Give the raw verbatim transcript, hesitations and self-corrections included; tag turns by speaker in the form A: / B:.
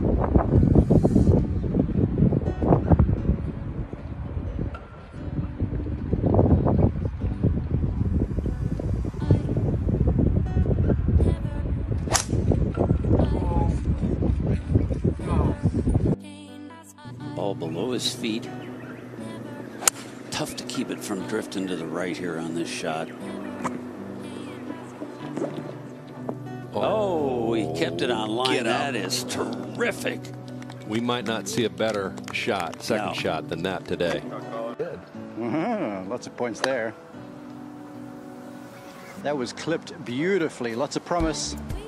A: Ball below his feet. Tough to keep it from drifting to the right here on this shot. Oh, he kept it on line. That is terrific.
B: We might not see a better shot, second no. shot than that today.
C: Good. Uh-huh. Lots of points there. That was clipped beautifully. Lots of promise.